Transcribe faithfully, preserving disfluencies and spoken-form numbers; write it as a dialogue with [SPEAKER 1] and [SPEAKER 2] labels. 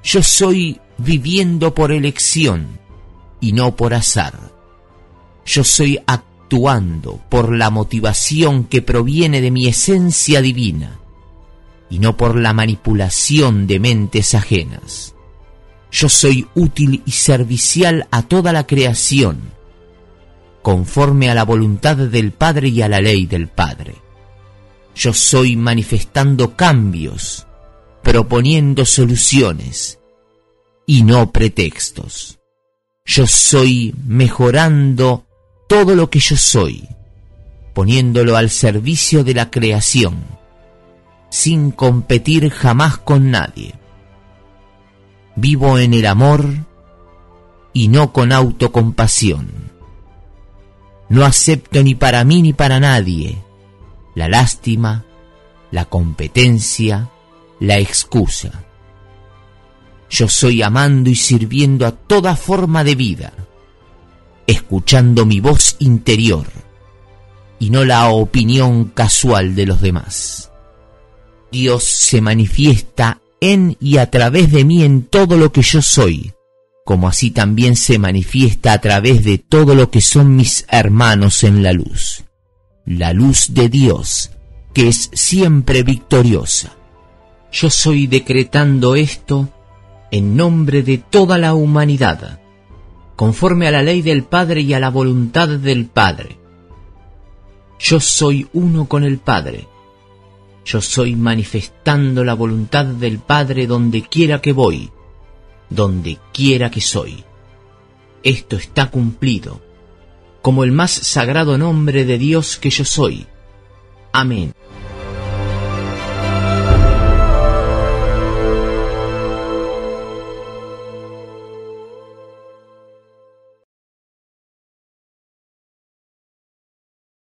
[SPEAKER 1] Yo soy viviendo por elección y no por azar. Yo soy actuando por la motivación que proviene de mi esencia divina y no por la manipulación de mentes ajenas. Yo soy útil y servicial a toda la creación, conforme a la voluntad del Padre y a la ley del Padre. Yo soy manifestando cambios, proponiendo soluciones y no pretextos. Yo soy mejorando todo lo que yo soy, poniéndolo al servicio de la creación, sin competir jamás con nadie. Vivo en el amor y no con autocompasión. No acepto ni para mí ni para nadie la lástima, la competencia, la excusa. Yo soy amando y sirviendo a toda forma de vida, escuchando mi voz interior y no la opinión casual de los demás. Dios se manifiesta en y a través de mí en todo lo que yo soy, como así también se manifiesta a través de todo lo que son mis hermanos en la luz. La luz de Dios, que es siempre victoriosa. Yo soy decretando esto en nombre de toda la humanidad, conforme a la ley del Padre y a la voluntad del Padre. Yo soy uno con el Padre. Yo soy manifestando la voluntad del Padre donde quiera que voy, donde quiera que soy. Esto está cumplido, como el más sagrado nombre de Dios que yo soy. Amén.